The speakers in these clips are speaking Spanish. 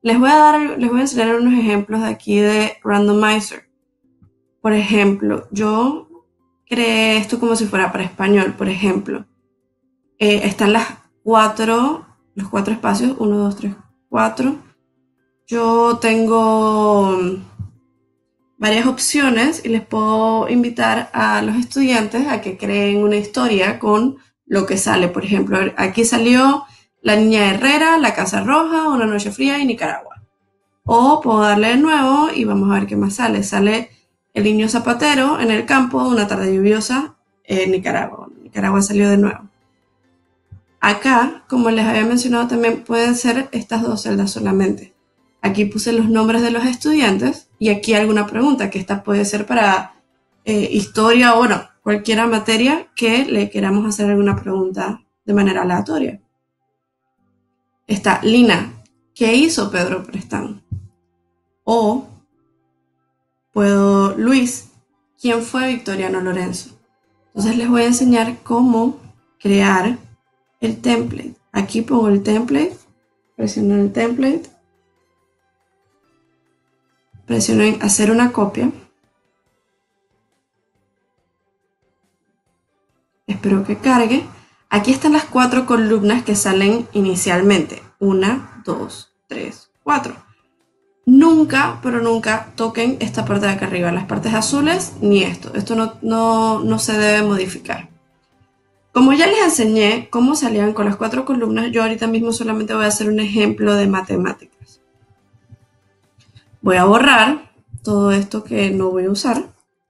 Les voy a enseñar unos ejemplos de aquí de Randomizer. Por ejemplo, yo creé esto como si fuera para español. Por ejemplo, están los cuatro espacios, uno, dos, tres, cuatro. Yo tengo varias opciones y les puedo invitar a los estudiantes a que creen una historia con lo que sale. Por ejemplo, aquí salió La Niña Herrera, La Casa Roja, Una Noche Fría y Nicaragua. O puedo darle de nuevo y vamos a ver qué más sale. Sale El Niño Zapatero en el campo, Una tarde lluviosa en Nicaragua. Nicaragua salió de nuevo. Acá, como les había mencionado, también pueden ser estas dos celdas solamente. Aquí puse los nombres de los estudiantes y aquí alguna pregunta, que esta puede ser para historia o, bueno, cualquier materia que le queramos hacer alguna pregunta de manera aleatoria. Está Lina, ¿qué hizo Pedro Prestán? O puedo, Luis, ¿quién fue Victoriano Lorenzo? Entonces les voy a enseñar cómo crear el template. Aquí pongo el template, presiono el template, presiono en hacer una copia. Espero que cargue. Aquí están las 4 columnas que salen inicialmente. 1, 2, 3, 4. Nunca, pero nunca toquen esta parte de acá arriba, las partes azules, ni esto. Esto no se debe modificar. Como ya les enseñé cómo salían con las 4 columnas, yo ahorita mismo solamente voy a hacer un ejemplo de matemáticas. Voy a borrar todo esto que no voy a usar.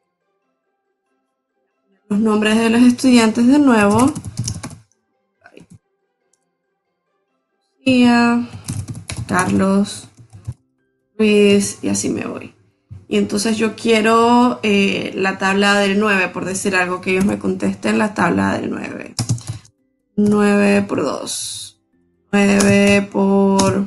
Los nombres de los estudiantes de nuevo. Carlos, Luis, y así me voy. Y entonces yo quiero la tabla del 9, por decir algo, que ellos me contesten la tabla del 9. 9 por 2. 9 por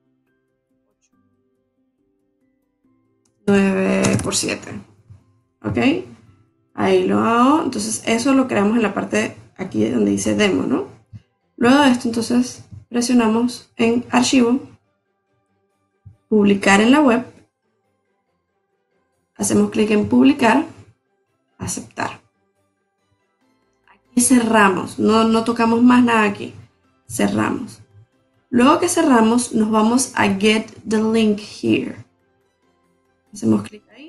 9 por 7. ¿Ok? Ahí lo hago. Entonces eso lo creamos en la parte aquí donde dice demo, ¿no? Luego de esto, entonces presionamos en archivo, publicar en la web, hacemos clic en publicar, aceptar. Aquí cerramos, no tocamos más nada aquí, cerramos. Luego que cerramos, nos vamos a get the link here. Hacemos clic ahí,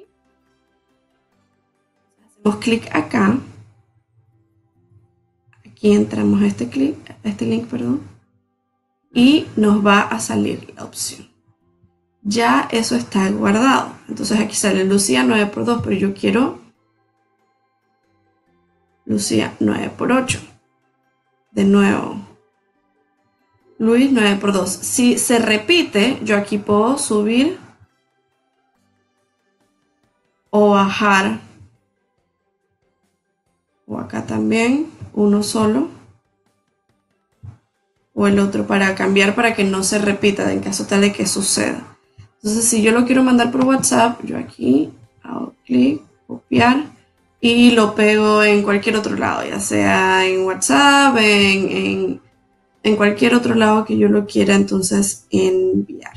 hacemos clic acá, aquí entramos a este link, y nos va a salir la opción. Ya eso está guardado. Entonces aquí sale Lucía 9 por 2, pero yo quiero Lucía 9 por 8. De nuevo, Luis 9 por 2. Si se repite, yo aquí puedo subir o bajar. O acá también, uno solo. O el otro para cambiar, para que no se repita en caso tal de que suceda. Entonces, si yo lo quiero mandar por WhatsApp, yo aquí hago clic, copiar y lo pego en cualquier otro lado, ya sea en WhatsApp, en cualquier otro lado que yo lo quiera entonces enviar.